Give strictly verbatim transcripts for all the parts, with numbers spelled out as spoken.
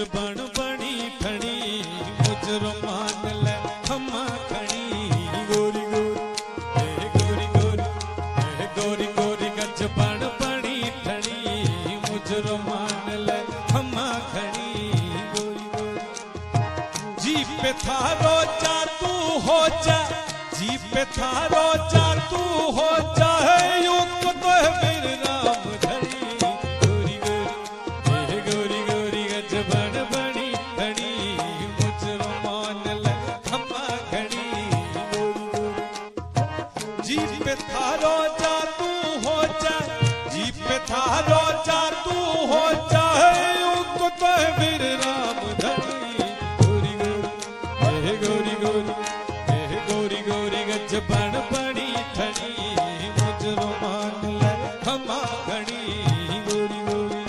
बण बणी ठणी मुजरो मान ले खमा खणी गोरी गोरी गोरी गोरी गोरी गोरी गज बण बणी ठणी मुजरो मान ले खमा खणी गोरी गोरी जी पे थारो जा तू हो जा जी पे थारो जा तू हो जा युग तो मेरे राम धनी गोरी गोरी गोरी गोरी गज बण बणी ठणी मुजरो मान ले खमा खणी गोरी गोरी जी पे थारो जा तू हो जा जी पे थारो जा तू हो जा युग तो मेरे राम धनी गोरी गोरी गोरी गोरी गोरी गोरी गज बण बणी ठणी मुजरो मान ले खमा खणी गोरी गोरी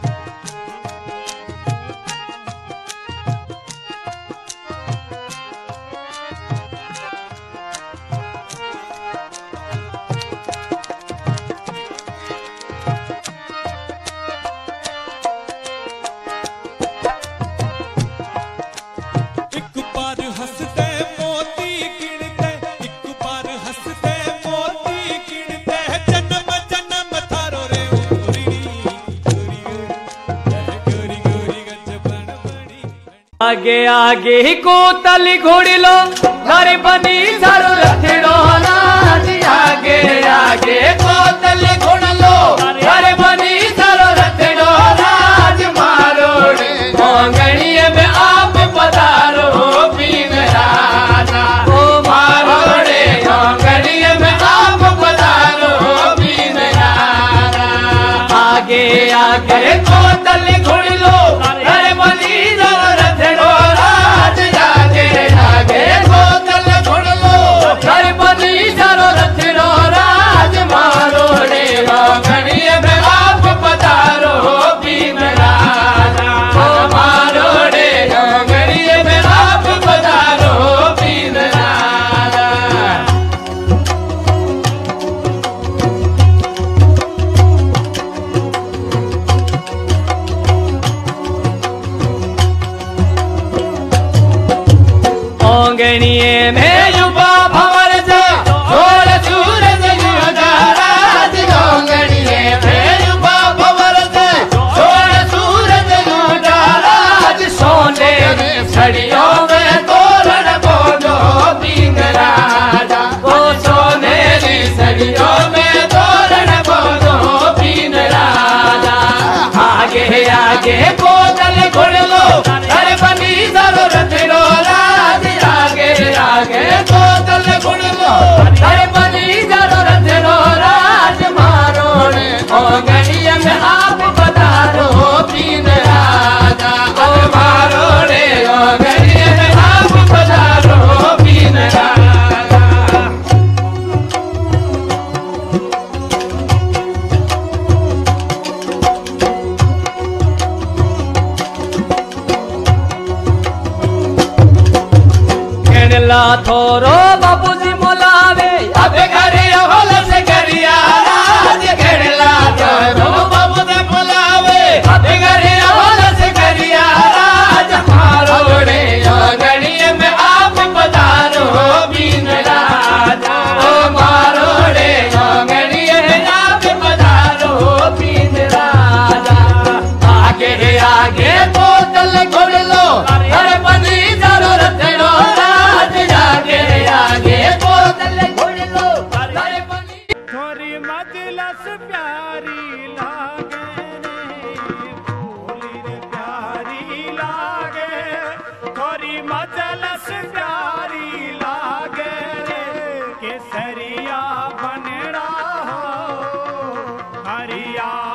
एक बार हंसते मोती गिनते एक बार हंसते मोती गिनते जन्म जन्म थारो रे गोरी गोरी गोरी गोरी गज बण बणी आगे आगे को तली घोड़ी लो घर बनी थारो रथड़ो राज आगे आगे को तली घोड़ लो घर बनी थारो रथड़ो राज मारोड़े मोंगणिए में आप पधारो पीन राजा ओ मारोड़े मोंगणिए में आप पधारो पीन राजा आगे आगे को तली घोड़ी लो घर बनी थारो रथड़ो राज आगे आगे को तली घोड़ लो घर बनी थारो रथड़ो राज मारोड़े मोंगणिए में आप पधारो पीन राजा ओ मारोड़े मोंगणिए में आप पधारो पीन राजा ओंगणिए में युवा भंवर से छोड़ सूरज राज ओंगणिए में युवा भंवर से छोड़ सूरज राज सोने छड़ियों में तोरण बोलो पीन राजा ओ सोनेरी छड़ियों में तोरण बोलो पीन राजा आगे आगे बोतल घुड़ लो घर बनी थारो रथड़ो राज आगे आगे बोतल घुड़ लो घर बनी थारो रथड़ो राज मारोड़े ओंगणिए में आप पधारो पीन राजा ओ मारोड़े ओंगणिए में आप पधारो पीन राजा ला थोरो बाबूजी मोलावे अब घरे होल से करिया राज घेरला थोरो बाबूजी मोलावे अब घरे होल से करिया राज मारोड़े ओंगणिए में आप पधारो पीन राजा ओ मारोड़े ओंगणिए में आप पधारो पीन राजा आगे आगे बोतल घोड़ लो घर बनी थारो रथड़ो राज आगे आगे बोतल घोड़ लो घर बनी थोरी मजलस प्यारी लागे रे भोली रे प्यारी लागे थोरी मजलस प्यारी लागे रे केसरिया बनड़ा हो हरिया